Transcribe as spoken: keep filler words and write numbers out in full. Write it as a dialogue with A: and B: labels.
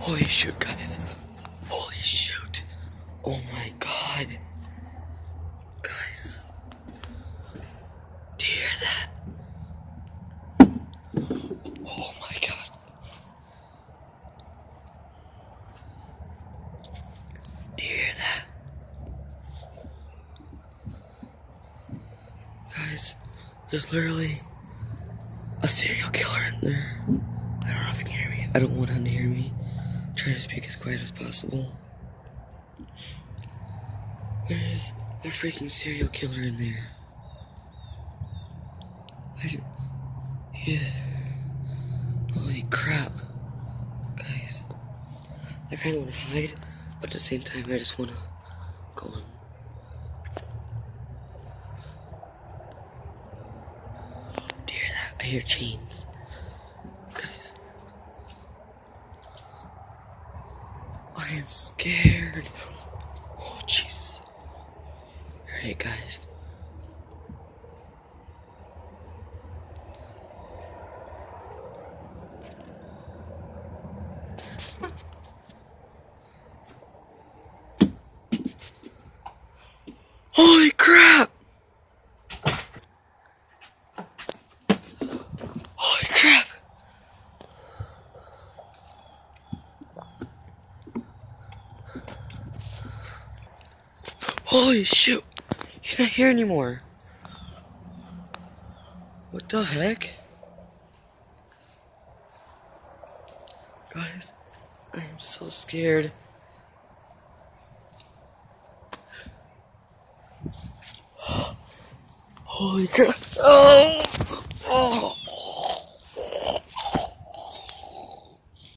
A: Holy shoot, guys. Holy shoot. Oh my god. Guys. Do you hear that? Oh my god. Do you hear that? Guys, there's literally a serial killer in there. I don't know if you can hear me. I don't want him to hear me. I'm trying to speak as quiet as possible. There's a freaking serial killer in there. I just, yeah. Holy crap. Guys. I kinda wanna hide, but at the same time I just wanna go on. Do you hear that? I hear chains. Guys. I am scared. Oh jeez. Alright guys. Holy crap! Holy crap! Holy shoot! He's not here anymore. What the heck? Guys, I am so scared. Holy crap! Oh!